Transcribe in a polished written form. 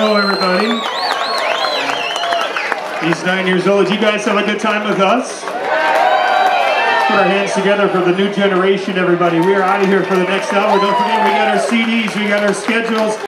Hello, everybody. He's 9 years old. Did you guys have a good time with us? Put our hands together for the new generation, everybody. We are out of here for the next hour. Don't forget, we got our CDs, we got our schedules.